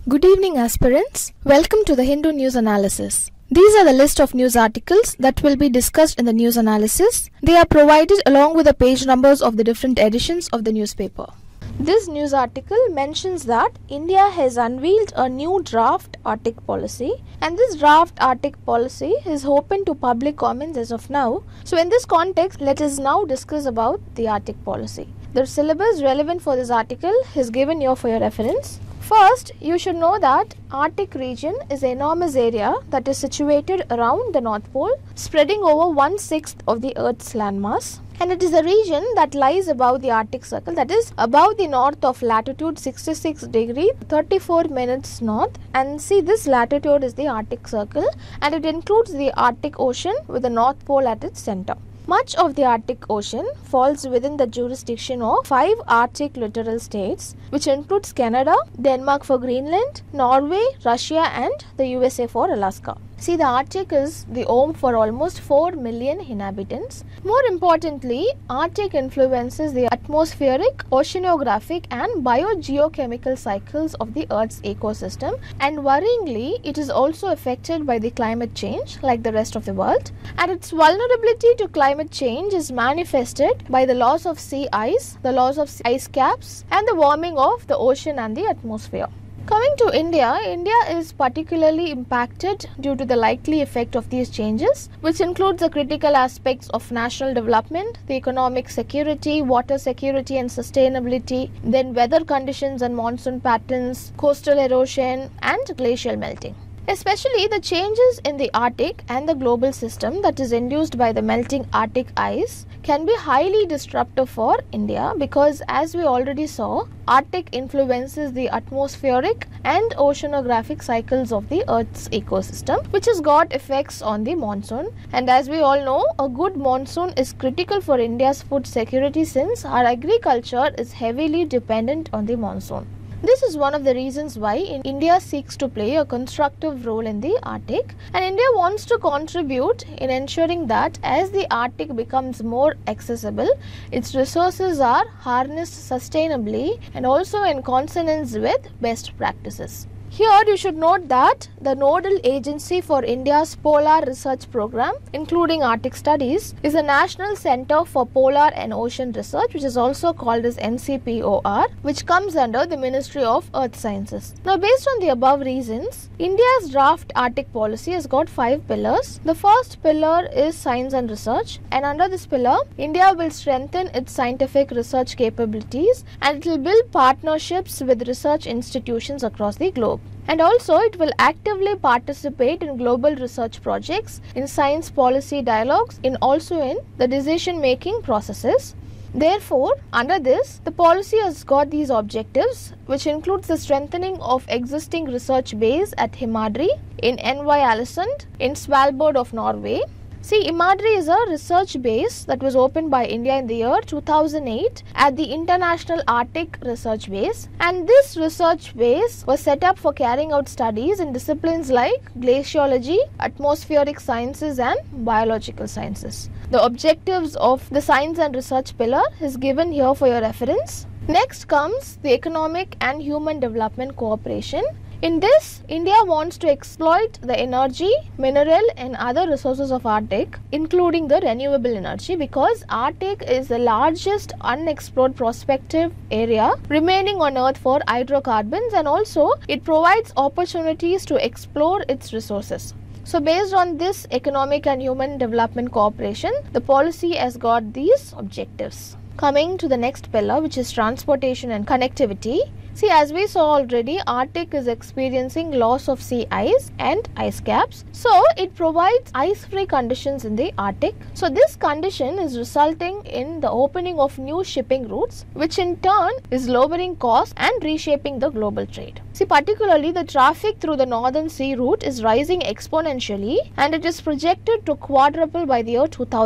Good evening, aspirants. Welcome to the Hindu News Analysis. These are the list of news articles that will be discussed in the news analysis. They are provided along with the page numbers of the different editions of the newspaper. This news article mentions that India has unveiled a new draft Arctic policy, and this draft Arctic policy is open to public comments as of now. So in this context, let us now discuss about the Arctic policy. The syllabus relevant for this article is given here for your reference. First, you should know that Arctic region is an enormous area that is situated around the North Pole, spreading over 1/6 of the Earth's landmass. And it is a region that lies above the Arctic Circle, that is above the north of latitude 66 degrees 34 minutes north. And see, this latitude is the Arctic Circle, and it includes the Arctic Ocean with the North Pole at its center. Much of the Arctic Ocean falls within the jurisdiction of 5 Arctic littoral states, which includes Canada, Denmark for Greenland, Norway, Russia, and the USA for Alaska. See, the Arctic is the home for almost 4 million inhabitants. More importantly, Arctic influences the atmospheric, oceanographic, and biogeochemical cycles of the Earth's ecosystem, and worryingly, it is also affected by the climate change like the rest of the world. And its vulnerability to climate change is manifested by the loss of sea ice, the loss of ice caps, and the warming of the ocean and the atmosphere. Coming to India, India is particularly impacted due to the likely effect of these changes, which includes the critical aspects of national development, the economic security, water security and sustainability, then weather conditions and monsoon patterns, coastal erosion, and glacial melting. Especially the changes in the Arctic and the global system that is induced by the melting Arctic ice can be highly disruptive for India because, as we already saw, Arctic influences the atmospheric and oceanographic cycles of the Earth's ecosystem, which has got effects on the monsoon. And as we all know, a good monsoon is critical for India's food security since our agriculture is heavily dependent on the monsoon. This is one of the reasons why India seeks to play a constructive role in the Arctic, and India wants to contribute in ensuring that as the Arctic becomes more accessible, its resources are harnessed sustainably and also in consonance with best practices. Here you should note that the nodal agency for India's polar research program, including Arctic studies, is the National Centre for Polar and Ocean Research, which is also called as NCPOR, which comes under the Ministry of Earth Sciences. Now, based on the above reasons, India's draft Arctic policy has got 5 pillars. The first pillar is science and research, and under this pillar, India will strengthen its scientific research capabilities and it will build partnerships with research institutions across the globe. And also, it will actively participate in global research projects, in science policy dialogues, in the decision-making processes. Therefore, under this, the policy has got these objectives, which includes the strengthening of existing research base at Himadri, in Ny-Ålesund, in Svalbard of Norway. See, Himadri is a research base that was opened by India in the year 2008 at the International Arctic Research Base, and this research base was set up for carrying out studies in disciplines like glaciology, atmospheric sciences, and biological sciences. The objectives of the science and research pillar is given here for your reference. Next comes the economic and human development cooperation. In this, India wants to exploit the energy, mineral and other resources of Arctic, including the renewable energy, because Arctic is the largest unexplored prospective area remaining on Earth for hydrocarbons, and also it provides opportunities to explore its resources. So based on this economic and human development cooperation, the policy has got these objectives. Coming to the next pillar, which is transportation and connectivity. See, as we saw already, Arctic is experiencing loss of sea ice and ice caps. So, it provides ice-free conditions in the Arctic. So, this condition is resulting in the opening of new shipping routes, which in turn is lowering costs and reshaping the global trade. See, particularly the traffic through the northern sea route is rising exponentially, and it is projected to quadruple by the year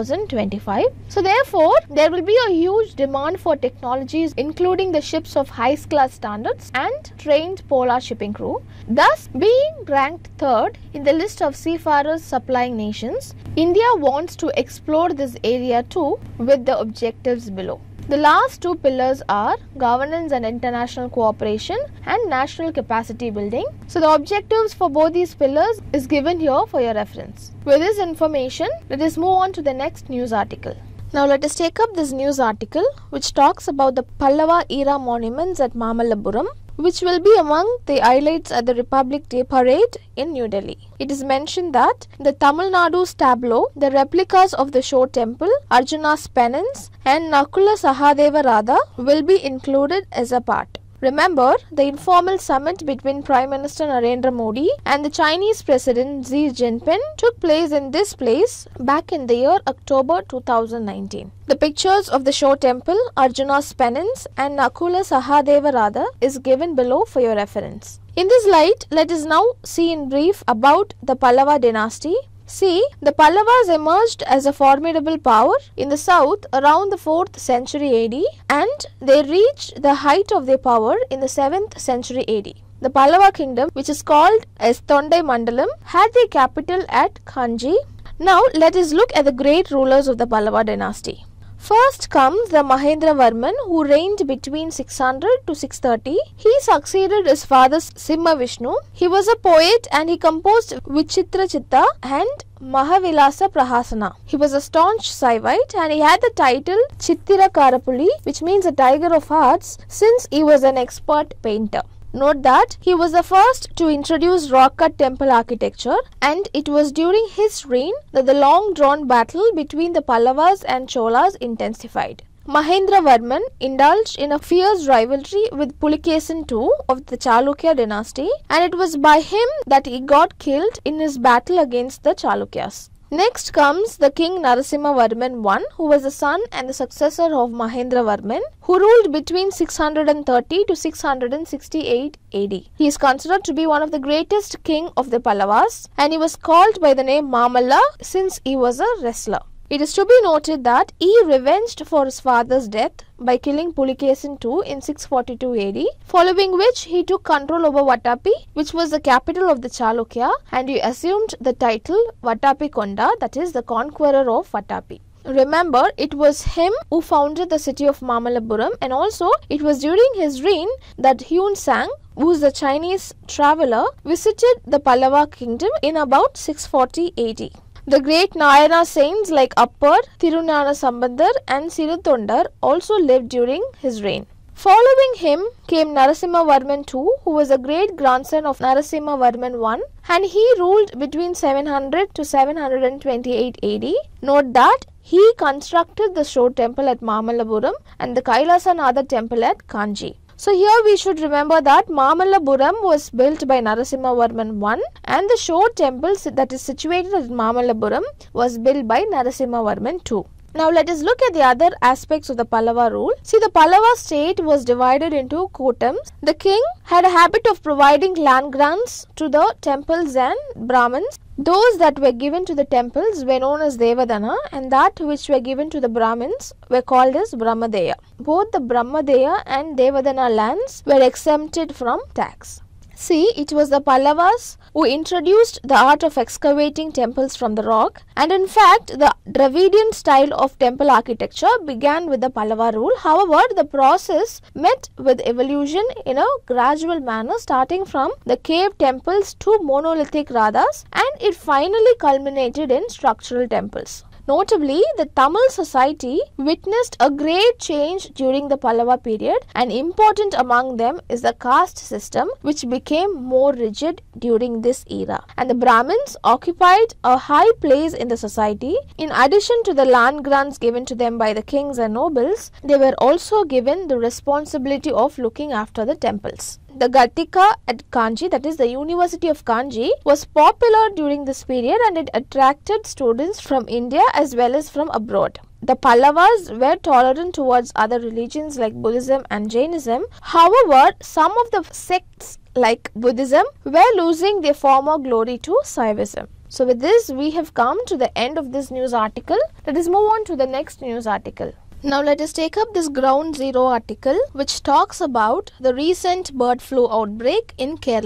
2025. So, therefore, there will be a huge demand for technologies including the ships of highest class standards and trained polar shipping crew. Thus, being ranked third in the list of seafarers supplying nations, India wants to explore this area too with the objectives below. The last two pillars are governance and international cooperation and national capacity building. So the objectives for both these pillars is given here for your reference. With this information, let us move on to the next news article. Now let us take up this news article which talks about the Pallava era monuments at Mamallapuram, which will be among the highlights at the Republic Day parade in New Delhi. It is mentioned that the Tamil Nadu's tableau, the replicas of the Shore Temple, Arjuna's penance and Nakula Sahadeva Radha will be included as a part. Remember, the informal summit between Prime Minister Narendra Modi and the Chinese President Xi Jinping took place in this place back in the year October 2019. The pictures of the Shore Temple, Arjuna's penance and Nakula Sahadeva Radha is given below for your reference. In this light, let us now see in brief about the Pallava dynasty. See, the Pallavas emerged as a formidable power in the south around the 4th century AD and they reached the height of their power in the 7th century AD. The Pallava kingdom, which is called as Tondai Mandalam, had their capital at Kanchi. Now let us look at the great rulers of the Pallava dynasty. First comes the Mahendravarman, who reigned between 600 to 630. He succeeded his father Simhavishnu. He was a poet and he composed Vichitra Chitta and Mahavilasa Prahasana. He was a staunch Saivite and he had the title Chittira Karapuli, which means a tiger of hearts, since he was an expert painter. Note that he was the first to introduce rock-cut temple architecture, and it was during his reign that the long-drawn battle between the Pallavas and Cholas intensified. Mahendravarman indulged in a fierce rivalry with Pulikesin II of the Chalukya dynasty, and it was by him that he got killed in his battle against the Chalukyas. Next comes the King Narasimhavarman I, who was the son and the successor of Mahendravarman, who ruled between 630 to 668 AD. He is considered to be one of the greatest king of the Pallavas, and he was called by the name Mamalla since he was a wrestler. It is to be noted that he revenged for his father's death by killing Pulikesin II in 642 AD, following which he took control over Vatapi, which was the capital of the Chalukya, and he assumed the title Vatapi Konda, that is the conqueror of Vatapi. Remember, it was him who founded the city of Mamallapuram, and also it was during his reign that Huan Sang, who is a Chinese traveller, visited the Pallava kingdom in about 640 AD. The great Nayana saints like Appar, Tirunana Sambandar and Sirutondar also lived during his reign. Following him came Narasimhavarman II, who was a great grandson of Narasimhavarman I, and he ruled between 700 to 728 AD. Note that he constructed the Shore Temple at Mamallapuram and the Kailasanatha Temple at Kanchi. So here we should remember that Mamallapuram was built by Narasimhavarman I and the Shore Temple that is situated at Mamallapuram was built by Narasimhavarman II. Now let us look at the other aspects of the Pallava rule. See, the Pallava state was divided into kotams. The king had a habit of providing land grants to the temples and Brahmins. Those that were given to the temples were known as Devadana, and that which were given to the Brahmins were called as Brahmadeya. Both the Brahmadeya and Devadana lands were exempted from tax. See, it was the Pallavas who introduced the art of excavating temples from the rock, and in fact the Dravidian style of temple architecture began with the Pallava rule. However, the process met with evolution in a gradual manner, starting from the cave temples to monolithic radhas, and it finally culminated in structural temples. Notably, the Tamil society witnessed a great change during the Pallava period, and important among them is the caste system, which became more rigid during this era, and the Brahmins occupied a high place in the society. In addition to the land grants given to them by the kings and nobles, they were also given the responsibility of looking after the temples. The Gatika at Kanchi, that is the University of Kanchi, was popular during this period and it attracted students from India as well as from abroad. The Pallavas were tolerant towards other religions like Buddhism and Jainism. However, some of the sects like Buddhism were losing their former glory to Saivism. So with this, we have come to the end of this news article. Let us move on to the next news article. Now let us take up this ground zero article which talks about the recent bird flu outbreak in Kerala.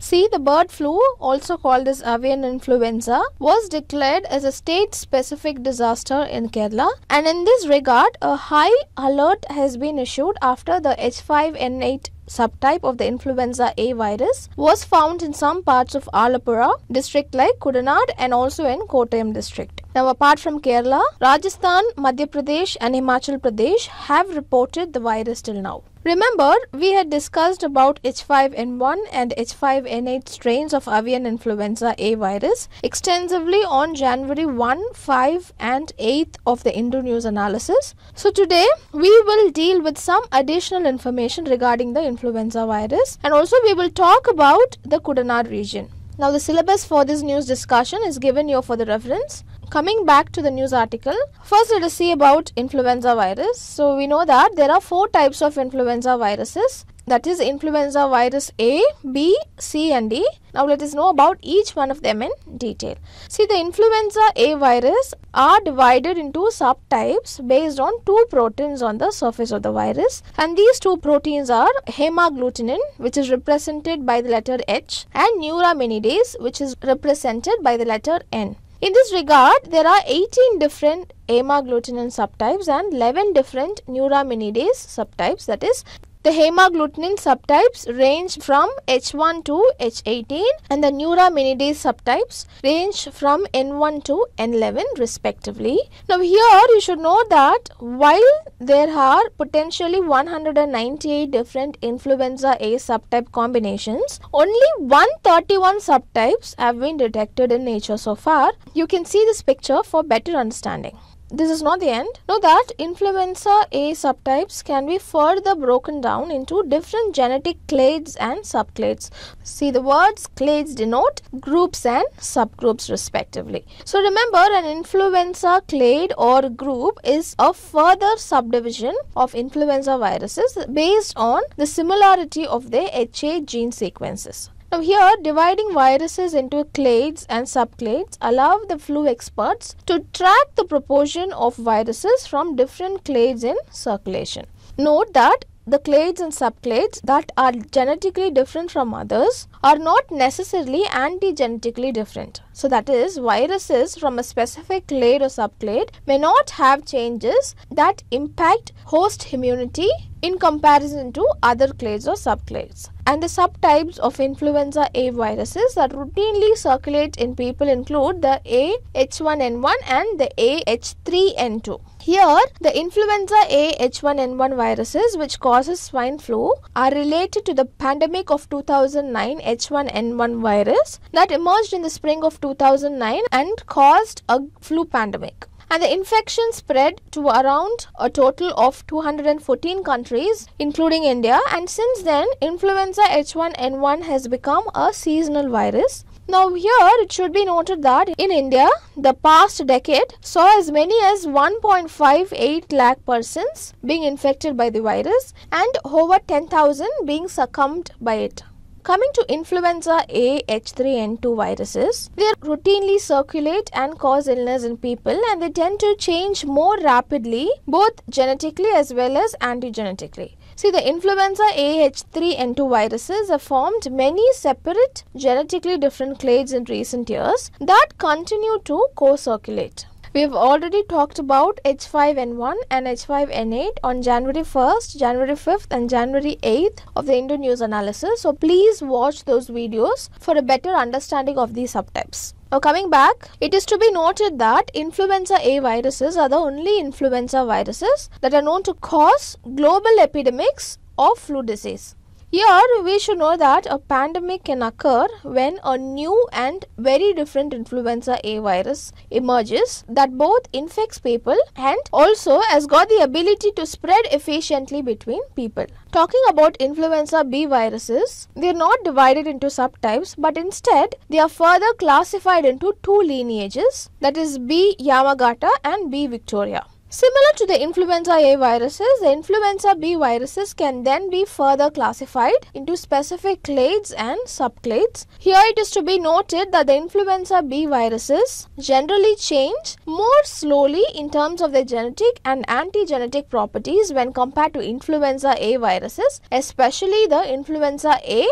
See, the bird flu, also called as avian influenza, was declared as a state-specific disaster in Kerala, and in this regard, a high alert has been issued after the H5N8 subtype of the influenza A virus was found in some parts of Alappuzha district like Kudanad and also in Kottayam district. Now, apart from Kerala, Rajasthan, Madhya Pradesh and Himachal Pradesh have reported the virus till now. Remember, we had discussed about H5N1 and H5N8 strains of avian influenza A virus extensively on January 1, 5 and 8 of the Hindu News Analysis. So today, we will deal with some additional information regarding the influenza virus, and also we will talk about the Kudanad region. Now, the syllabus for this news discussion is given here for the reference. Coming back to the news article, first let us see about influenza virus. So, we know that there are 4 types of influenza viruses, that is influenza virus A, B, C and D. Now, let us know about each one of them in detail. See, the influenza A virus are divided into subtypes based on 2 proteins on the surface of the virus, and these 2 proteins are hemagglutinin, which is represented by the letter H, and neuraminidase, which is represented by the letter N. In this regard, there are 18 different hemagglutinin subtypes and 11 different neuraminidase subtypes, that is, the hemagglutinin subtypes range from H1 to H18 and the neuraminidase subtypes range from N1 to N11 respectively. Now here you should know that while there are potentially 198 different influenza A subtype combinations, only 131 subtypes have been detected in nature so far. You can see this picture for better understanding. This is not the end. Know that influenza A subtypes can be further broken down into different genetic clades and subclades. See, the words clades denote groups and subgroups respectively. So remember, an influenza clade or group is a further subdivision of influenza viruses based on the similarity of their HA gene sequences. Now here, dividing viruses into clades and subclades allow the flu experts to track the proportion of viruses from different clades in circulation. Note that the clades and subclades that are genetically different from others are not necessarily anti-genetically different. So that is, viruses from a specific clade or subclade may not have changes that impact host immunity in comparison to other clades or subclades. And the subtypes of influenza A viruses that routinely circulate in people include the A H1N1 and the A H3N2. Here, the influenza A H1N1 viruses, which causes swine flu, are related to the pandemic of 2009 H1N1 virus that emerged in the spring of 2009 and caused a flu pandemic. And the infection spread to around a total of 214 countries, including India, and since then, influenza H1N1 has become a seasonal virus. Now here it should be noted that in India, the past decade saw as many as 1.58 lakh persons being infected by the virus and over 10,000 being succumbed by it. Coming to influenza A H3N2 viruses, they routinely circulate and cause illness in people, and they tend to change more rapidly both genetically as well as antigenetically. See, the influenza A H3N2 viruses have formed many separate genetically different clades in recent years that continue to co-circulate. We have already talked about H5N1 and H5N8 on January 1st, January 5th and January 8th of the Hindu News Analysis. So please watch those videos for a better understanding of these subtypes. Now coming back, it is to be noted that influenza A viruses are the only influenza viruses that are known to cause global epidemics of flu disease. Here, we should know that a pandemic can occur when a new and very different influenza A virus emerges that both infects people and also has got the ability to spread efficiently between people. Talking about influenza B viruses, they are not divided into subtypes, but instead they are further classified into 2 lineages, that is B Yamagata and B Victoria. Similar to the influenza A viruses, the influenza B viruses can then be further classified into specific clades and subclades. Here it is to be noted that the influenza B viruses generally change more slowly in terms of their genetic and antigenetic properties when compared to influenza A viruses, especially the influenza A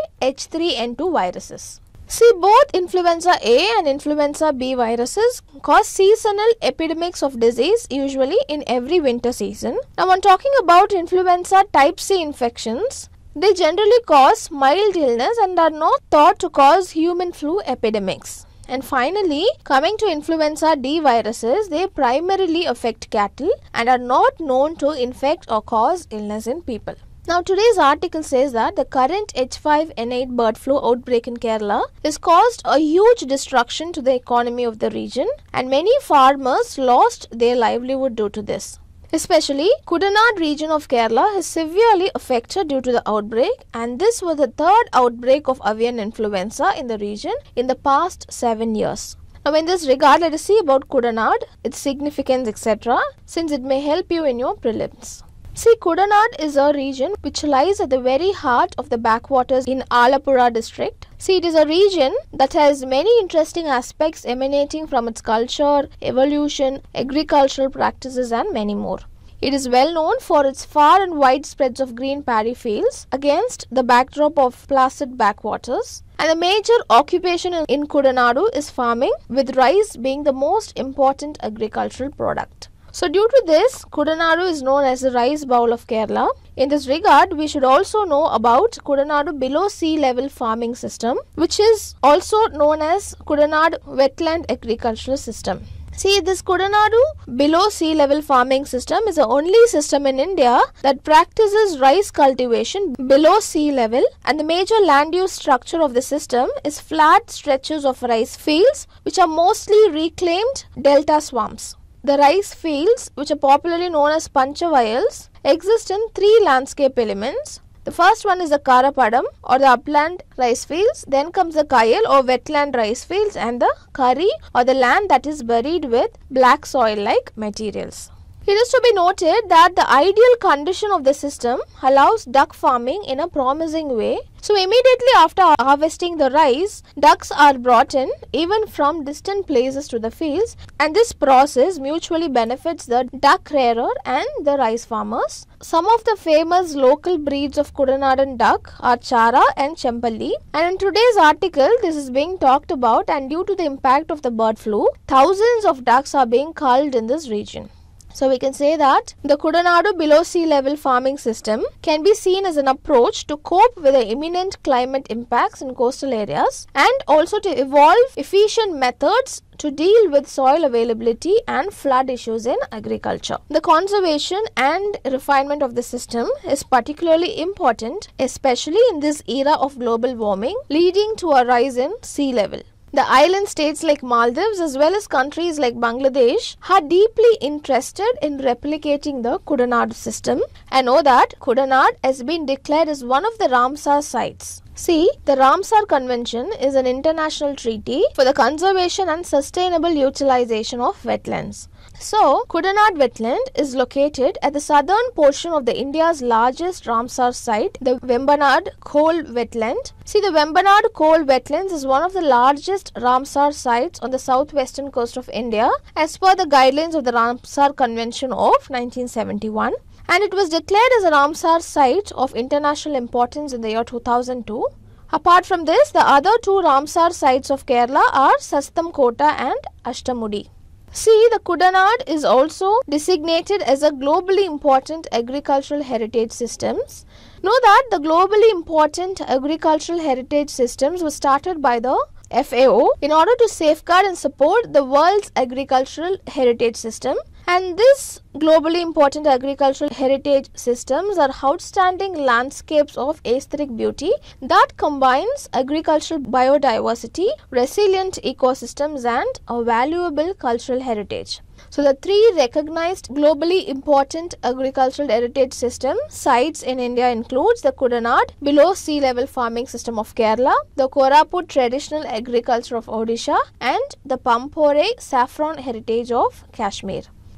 H3N2 viruses. See, both influenza A and influenza B viruses cause seasonal epidemics of disease usually in every winter season. Now, when talking about influenza type C infections, they generally cause mild illness and are not thought to cause human flu epidemics. And finally, coming to influenza D viruses, they primarily affect cattle and are not known to infect or cause illness in people. Now, today's article says that the current H5N8 bird flu outbreak in Kerala has caused a huge destruction to the economy of the region, and many farmers lost their livelihood due to this. Especially, Kudanad region of Kerala is severely affected due to the outbreak, and this was the third outbreak of avian influenza in the region in the past 7 years. Now, in this regard, let us see about Kudanad, its significance, etc., since it may help you in your prelims. See, Kudanad is a region which lies at the very heart of the backwaters in Alappuzha district. See, it is a region that has many interesting aspects emanating from its culture, evolution, agricultural practices and many more. It is well known for its far and wide spreads of green paddy fields against the backdrop of placid backwaters. And the major occupation in Kudanadu is farming, with rice being the most important agricultural product. So, due to this, Kudanadu is known as the rice bowl of Kerala. In this regard, we should also know about Kudanadu below sea level farming system, which is also known as Kudanad wetland agricultural system. See, this Kudanadu below sea level farming system is the only system in India that practices rice cultivation below sea level, and the major land use structure of the system is flat stretches of rice fields which are mostly reclaimed delta swamps. The rice fields, which are popularly known as Panchavayals, exist in three landscape elements. The first one is the Karapadam or the upland rice fields, then comes the Kayal or wetland rice fields, and the Kari or the land that is buried with black soil like materials. It is to be noted that the ideal condition of the system allows duck farming in a promising way. So, immediately after harvesting the rice, ducks are brought in even from distant places to the fields, and this process mutually benefits the duck rearer and the rice farmers. Some of the famous local breeds of Kudanadan duck are Chara and Chempalli, and in today's article this is being talked about, and due to the impact of the bird flu, thousands of ducks are being culled in this region. So, we can say that the Kudanadu below sea level farming system can be seen as an approach to cope with the imminent climate impacts in coastal areas and also to evolve efficient methods to deal with soil availability and flood issues in agriculture. The conservation and refinement of the system is particularly important, especially in this era of global warming leading to a rise in sea level. The island states like Maldives as well as countries like Bangladesh are deeply interested in replicating the Kudanad system, and know that Kudanad has been declared as one of the Ramsar sites. See, the Ramsar Convention is an international treaty for the conservation and sustainable utilization of wetlands. So, Kudanad wetland is located at the southern portion of the India's largest Ramsar site, the Vembanad Coal Wetland. See, the Vembanad Coal Wetlands is one of the largest Ramsar sites on the southwestern coast of India as per the guidelines of the Ramsar Convention of 1971. And it was declared as a Ramsar site of international importance in the year 2002. Apart from this, the other two Ramsar sites of Kerala are Sastamkota and Ashtamudi. See, the Kudanad is also designated as a globally important agricultural heritage systems. Know that the globally important agricultural heritage systems were started by the FAO in order to safeguard and support the world's agricultural heritage system. And this globally important agricultural heritage systems are outstanding landscapes of aesthetic beauty that combines agricultural biodiversity, resilient ecosystems and a valuable cultural heritage. So, the three recognized globally important agricultural heritage system sites in India includes the Kudanad below sea level farming system of Kerala, the Koraput traditional agriculture of Odisha and the Pampore saffron heritage of Kashmir.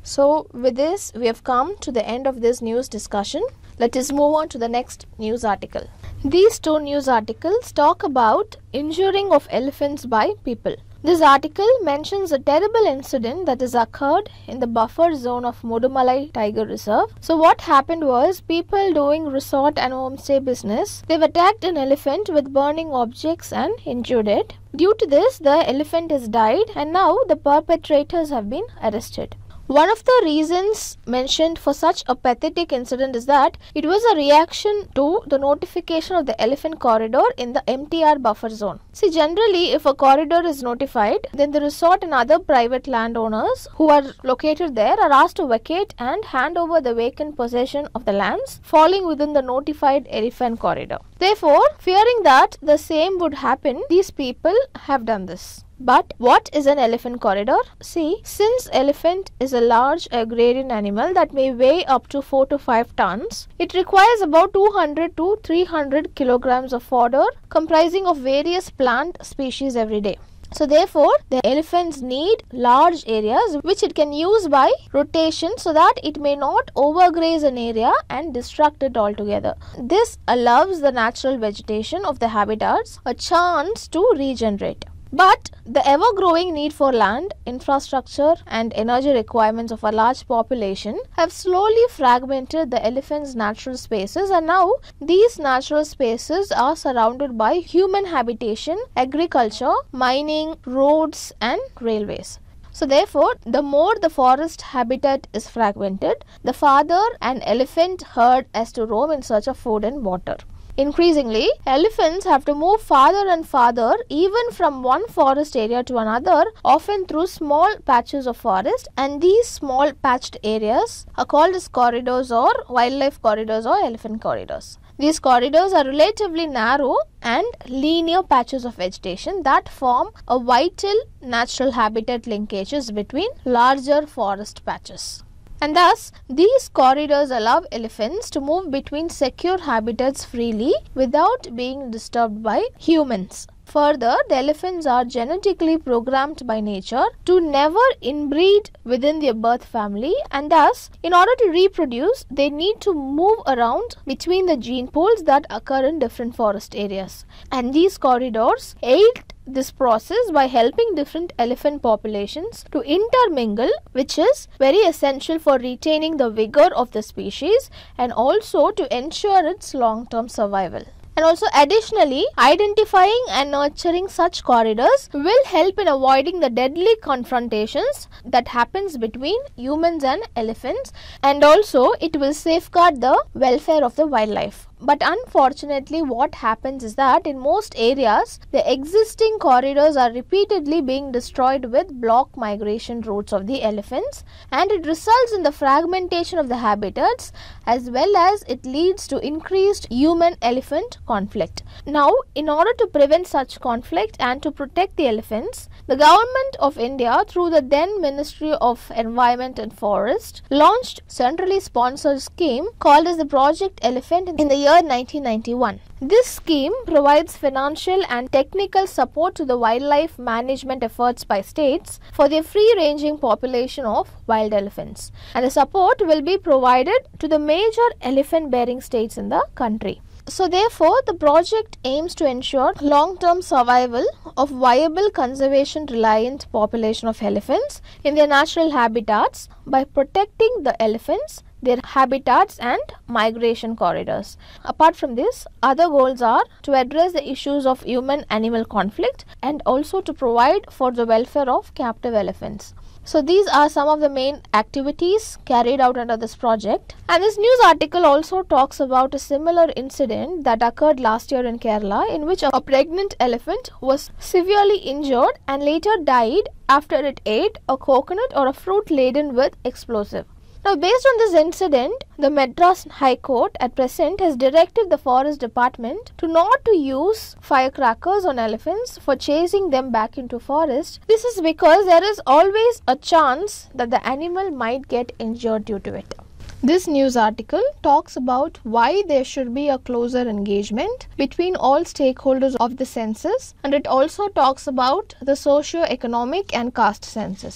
So with this, we have come to the end of this news discussion. Let us move on to the next news article. These two news articles talk about injuring of elephants by people. This article mentions a terrible incident that has occurred in the buffer zone of Mudumalai Tiger Reserve. So what happened was, people doing resort and homestay business, they've attacked an elephant with burning objects and injured it. Due to this, the elephant has died and now the perpetrators have been arrested. One of the reasons mentioned for such a pathetic incident is that it was a reaction to the notification of the elephant corridor in the MTR buffer zone. See, generally if a corridor is notified, then the resort and other private landowners who are located there are asked to vacate and hand over the vacant possession of the lands falling within the notified elephant corridor. Therefore, fearing that the same would happen, these people have done this. But what is an elephant corridor? See, since elephant is a large agrarian animal that may weigh up to 4 to 5 tons, it requires about 200 to 300 kilograms of fodder comprising of various plant species every day. So therefore, the elephants need large areas which it can use by rotation so that it may not overgraze an area and destruct it altogether. This allows the natural vegetation of the habitats a chance to regenerate. But the ever-growing need for land, infrastructure and energy requirements of a large population have slowly fragmented the elephant's natural spaces, and now these natural spaces are surrounded by human habitation, agriculture, mining, roads and railways. So therefore, the more the forest habitat is fragmented, the farther an elephant herd has to roam in search of food and water. Increasingly, elephants have to move farther and farther, even from one forest area to another, often through small patches of forest, and these small patched areas are called as corridors or wildlife corridors or elephant corridors. These corridors are relatively narrow and linear patches of vegetation that form a vital natural habitat linkages between larger forest patches. And thus, these corridors allow elephants to move between secure habitats freely without being disturbed by humans. Further, the elephants are genetically programmed by nature to never inbreed within their birth family, and thus, in order to reproduce, they need to move around between the gene pools that occur in different forest areas. And these corridors aid this process by helping different elephant populations to intermingle, which is very essential for retaining the vigor of the species and also to ensure its long-term survival. And also additionally, identifying and nurturing such corridors will help in avoiding the deadly confrontations that happens between humans and elephants, and also it will safeguard the welfare of the wildlife. But unfortunately, what happens is that in most areas, the existing corridors are repeatedly being destroyed with block migration routes of the elephants, and it results in the fragmentation of the habitats, as well as it leads to increased human-elephant conflict. Now, in order to prevent such conflict and to protect the elephants, the Government of India, through the then Ministry of Environment and Forest, launched centrally sponsored scheme called as the Project Elephant in the year 1991. This scheme provides financial and technical support to the wildlife management efforts by states for their free-ranging population of wild elephants, and the support will be provided to the major elephant-bearing states in the country. So therefore, the project aims to ensure long-term survival of viable conservation-reliant population of elephants in their natural habitats by protecting the elephants, their habitats and migration corridors. Apart from this, other goals are to address the issues of human-animal conflict and also to provide for the welfare of captive elephants. So these are some of the main activities carried out under this project. And this news article also talks about a similar incident that occurred last year in Kerala, in which a pregnant elephant was severely injured and later died after it ate a coconut or a fruit laden with explosive. Now, based on this incident, the Madras High Court at present has directed the Forest Department to not to use firecrackers on elephants for chasing them back into forest. This is because there is always a chance that the animal might get injured due to it. This news article talks about why there should be a closer engagement between all stakeholders of the census, and it also talks about the socio-economic and caste census.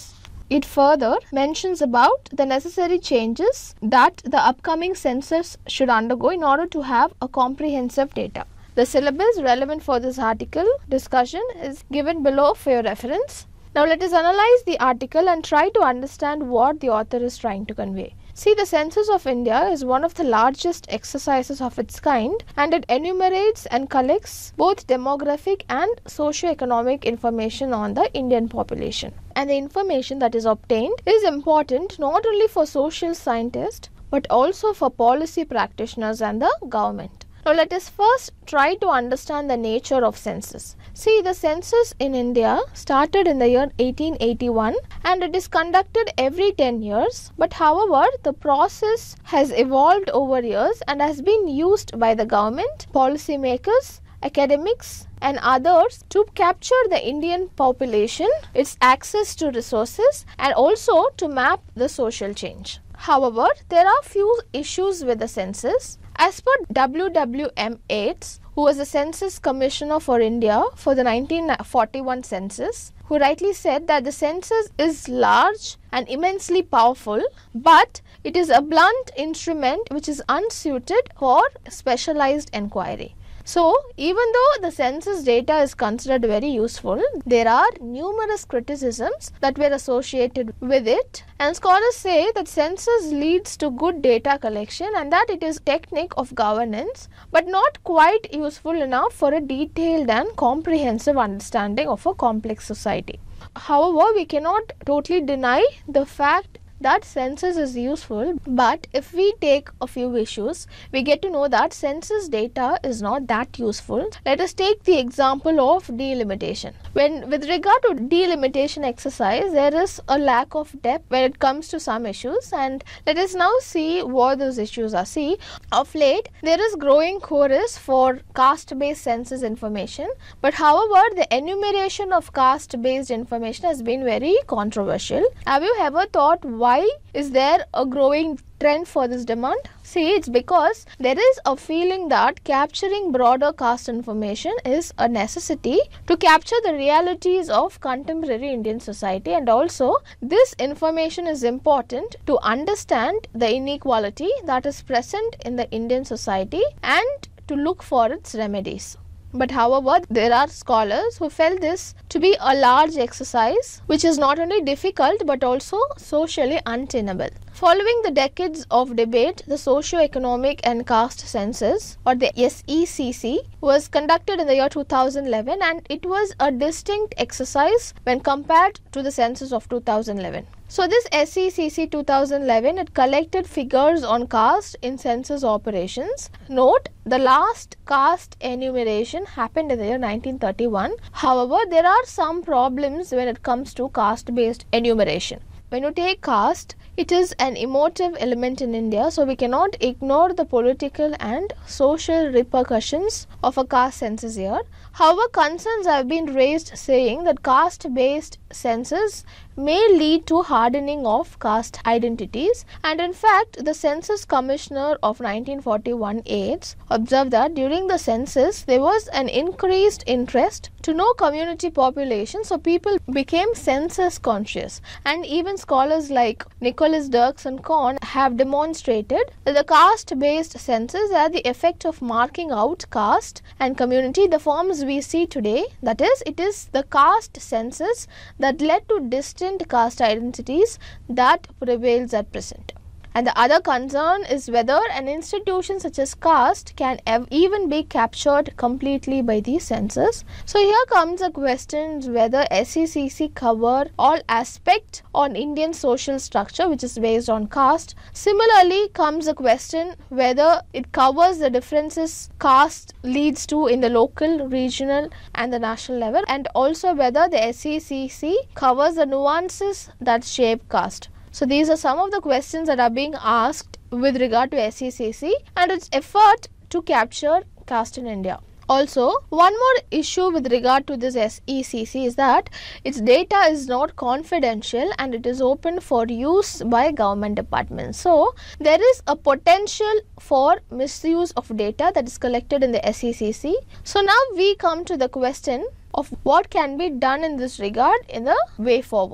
It further mentions about the necessary changes that the upcoming census should undergo in order to have a comprehensive data. The syllabus relevant for this article discussion is given below for your reference. Now let us analyze the article and try to understand what the author is trying to convey. See, the Census of India is one of the largest exercises of its kind, and it enumerates and collects both demographic and socio-economic information on the Indian population. And the information that is obtained is important not only for social scientists but also for policy practitioners and the government. Now let us first try to understand the nature of census. See, the census in India started in the year 1881 and it is conducted every 10 years. But however, the process has evolved over years and has been used by the government, policymakers, academics and others to capture the Indian population, its access to resources and also to map the social change. However, there are few issues with the census. As per W.W.M. Yeats, who was the Census Commissioner for India for the 1941 census, who rightly said that the census is large and immensely powerful, but it is a blunt instrument which is unsuited for specialized inquiry. So, even though the census data is considered very useful, there are numerous criticisms that were associated with it, and scholars say that census leads to good data collection and that it is a technique of governance but not quite useful enough for a detailed and comprehensive understanding of a complex society. However, we cannot totally deny the fact that census is useful, but if we take a few issues, we get to know that census data is not that useful. Let us take the example of delimitation. With regard to delimitation exercise, there is a lack of depth when it comes to some issues, and let us now see what those issues are. See, of late, there is growing chorus for caste-based census information, but however, the enumeration of caste-based information has been very controversial. Have you ever thought why is there a growing trend for this demand? See, it's because there is a feeling that capturing broader caste information is a necessity to capture the realities of contemporary Indian society, and also this information is important to understand the inequality that is present in the Indian society and to look for its remedies. But however, there are scholars who felt this to be a large exercise which is not only difficult but also socially untenable. Following the decades of debate, the Socio-Economic and Caste Census, or the SECC, was conducted in the year 2011, and it was a distinct exercise when compared to the census of 2011. So this SECC 2011, it collected figures on caste in census operations. Note, the last caste enumeration happened in the year 1931. However, there are some problems when it comes to caste-based enumeration. When you take caste, it is an emotive element in India, so we cannot ignore the political and social repercussions of a caste census here. However, concerns have been raised saying that caste-based census may lead to hardening of caste identities, and in fact, the Census Commissioner of 1941 Yeats observed that during the census there was an increased interest to know community population, so people became census conscious, and even scholars like Nicholas Dirks and Kohn have demonstrated that the caste-based census had the effect of marking out caste and community, the forms we see today. That is, it is the caste census that led to distinct caste identities that prevails at present. And the other concern is whether an institution such as caste can even be captured completely by the census. So here comes a question whether SECC cover all aspects on Indian social structure which is based on caste. Similarly comes a question whether it covers the differences caste leads to in the local, regional and the national level, and also whether the SECC covers the nuances that shape caste. So these are some of the questions that are being asked with regard to SECC and its effort to capture caste in India. Also, one more issue with regard to this SECC is that its data is not confidential and it is open for use by government departments. So, there is a potential for misuse of data that is collected in the SECC. So, now we come to the question of what can be done in this regard in the way forward.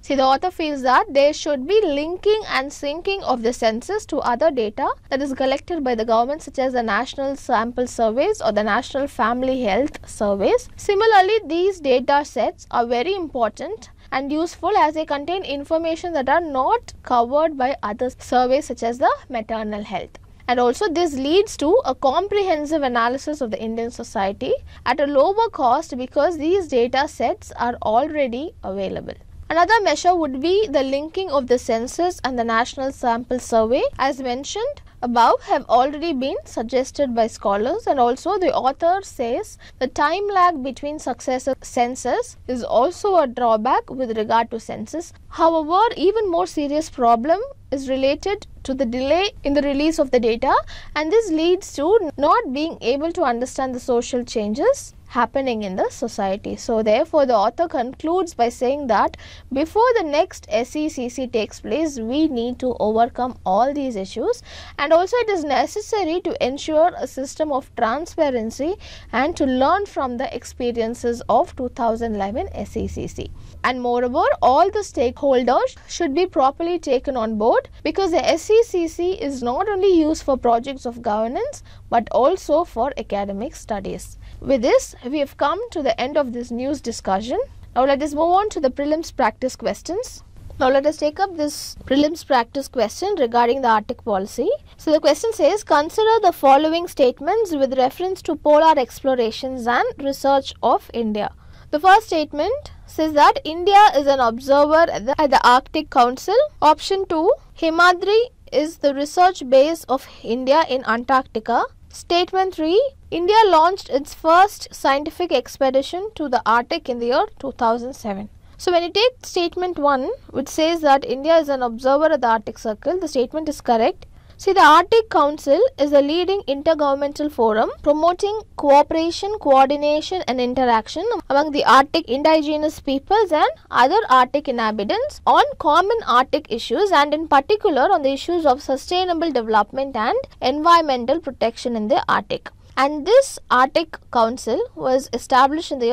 See, the author feels that there should be linking and syncing of the census to other data that is collected by the government, such as the National Sample Surveys or the National Family Health Surveys. Similarly, these data sets are very important and useful as they contain information that are not covered by other surveys such as the maternal health. And also this leads to a comprehensive analysis of the Indian society at a lower cost because these data sets are already available. Another measure would be the linking of the census and the National Sample Survey, as mentioned above, have already been suggested by scholars, and also the author says the time lag between successive census is also a drawback with regard to census. However, even more serious problem is related to the delay in the release of the data, and this leads to not being able to understand the social changes happening in the society. So therefore, the author concludes by saying that before the next SECC takes place, we need to overcome all these issues, and also it is necessary to ensure a system of transparency and to learn from the experiences of 2011 SECC. And moreover, all the stakeholders should be properly taken on board because the SECC is not only used for projects of governance but also for academic studies. With this, we have come to the end of this news discussion. Now let us move on to the prelims practice questions. Now let us take up this prelims practice question regarding the Arctic policy. So the question says, consider the following statements with reference to polar explorations and research of India. The first statement says that India is an observer at the Arctic Council. Option 2, Himadri is the research base of India in Antarctica. Statement 3, India launched its first scientific expedition to the Arctic in the year 2007. So when you take statement 1, which says that India is an observer at the Arctic Circle, the statement is correct. See, the Arctic Council is a leading intergovernmental forum promoting cooperation, coordination and interaction among the Arctic indigenous peoples and other Arctic inhabitants on common Arctic issues, and in particular on the issues of sustainable development and environmental protection in the Arctic. And this Arctic Council was established in the year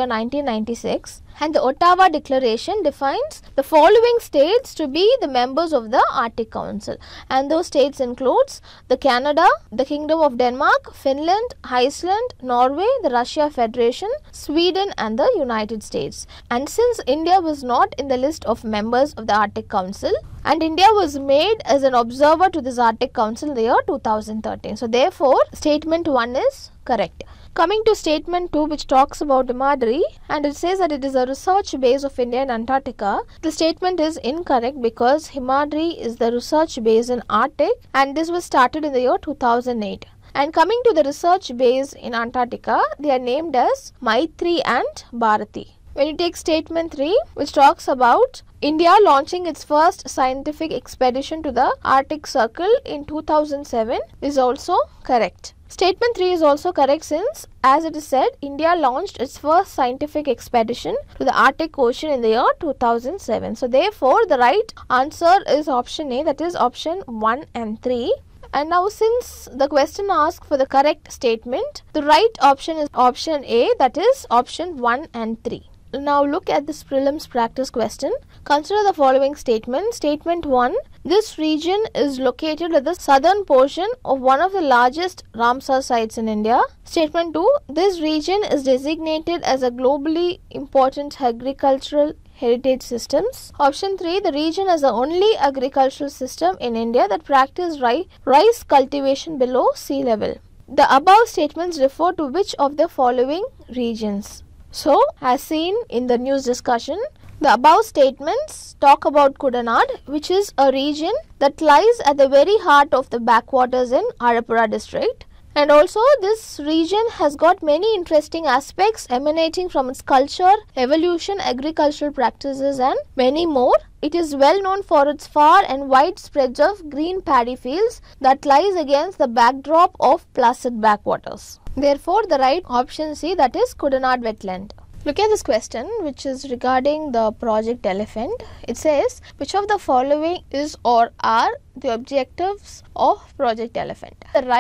1996, and the Ottawa Declaration defines the following states to be the members of the Arctic Council, and those states includes the Canada, the Kingdom of Denmark, Finland, Iceland, Norway, the Russia Federation, Sweden and the United States. And since India was not in the list of members of the Arctic Council, and India was made as an observer to this Arctic Council in the year 2013. So therefore, statement 1 is correct. Coming to statement 2, which talks about Himadri, and it says that it is a research base of India in Antarctica. The statement is incorrect because Himadri is the research base in Arctic, and this was started in the year 2008. And coming to the research base in Antarctica, they are named as Maitri and Bharati. When you take statement 3, which talks about India launching its first scientific expedition to the Arctic Circle in 2007, is also correct. Statement 3 is also correct since, as it is said, India launched its first scientific expedition to the Arctic Ocean in the year 2007. So therefore, the right answer is option A, that is option 1 and 3. And now since the question asks for the correct statement, the right option is option A, that is option 1 and 3. Now look at this prelims practice question. Consider the following statement. Statement 1. This region is located at the southern portion of one of the largest Ramsar sites in India. Statement 2. This region is designated as a globally important agricultural heritage systems. Option 3. The region is the only agricultural system in India that practices rice cultivation below sea level. The above statements refer to which of the following regions? So, as seen in the news discussion, the above statements talk about Kudanad, which is a region that lies at the very heart of the backwaters in Arappura district. And also this region has got many interesting aspects emanating from its culture, evolution, agricultural practices and many more. It is well known for its far and wide spreads of green paddy fields that lies against the backdrop of placid backwaters. Therefore, the right option C, that is Kudanad wetland. Look at this question, which is regarding the Project Elephant. It says, which of the following is or are the objectives of Project Elephant? The right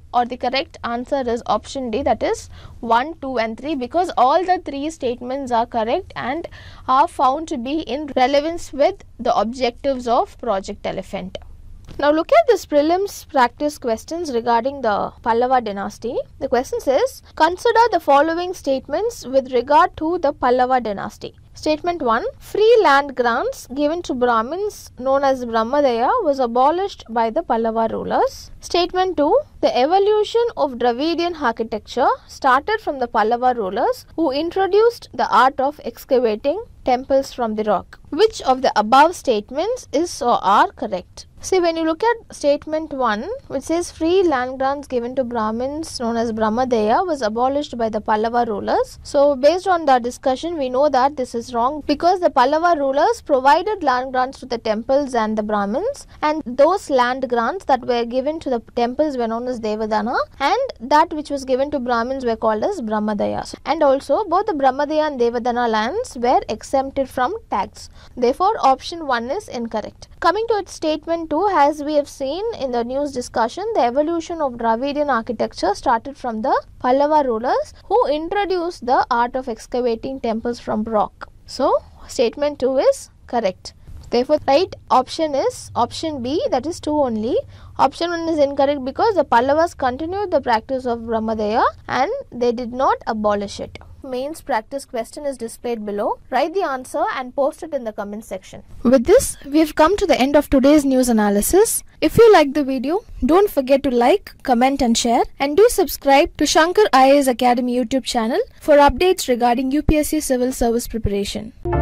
or the correct answer is option D, that is 1, 2 and 3, because all the 3 statements are correct and are found to be in relevance with the objectives of Project Elephant. Now look at this prelims practice questions regarding the Pallava dynasty. The question says, consider the following statements with regard to the Pallava dynasty. Statement 1. Free land grants given to Brahmins known as Brahmadaya was abolished by the Pallava rulers. Statement 2. The evolution of Dravidian architecture started from the Pallava rulers who introduced the art of excavating temples from the rock. Which of the above statements is or are correct? See, when you look at statement 1, which says free land grants given to Brahmins known as Brahmadaya was abolished by the Pallava rulers. So based on the discussion, we know that this is wrong, because the Pallava rulers provided land grants to the temples and the Brahmins, and those land grants that were given to the temples were known as Devadana, and that which was given to Brahmins were called as Brahmadaya. And also both the Brahmadaya and Devadana lands were exempted from tax. Therefore option 1 is incorrect. Coming to its statement 2, as we have seen in the news discussion, the evolution of Dravidian architecture started from the Pallava rulers who introduced the art of excavating temples from rock. So statement 2 is correct. Therefore right option is option B, that is 2 only. Option 1 is incorrect because the Pallavas continued the practice of Brahmadaya and they did not abolish it. Mains practice question is displayed below. Write the answer and post it in the comment section. With this, we have come to the end of today's news analysis. If you like the video, don't forget to like, comment and share, and do subscribe to Shankar IAS Academy YouTube channel for updates regarding UPSC Civil Service preparation.